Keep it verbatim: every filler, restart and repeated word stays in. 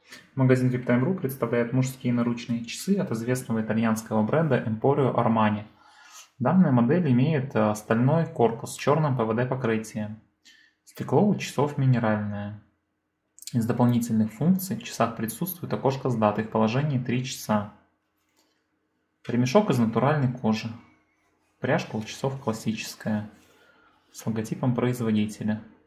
Магазин VIPTIME.ru представляет мужские наручные часы от известного итальянского бренда Emporio Armani. Данная модель имеет стальной корпус с черным пэ вэ дэ-покрытием. Стекло у часов минеральное. Из дополнительных функций в часах присутствует окошко с датой в положении три часа. Ремешок из натуральной кожи. Пряжка у часов классическая, с логотипом производителя.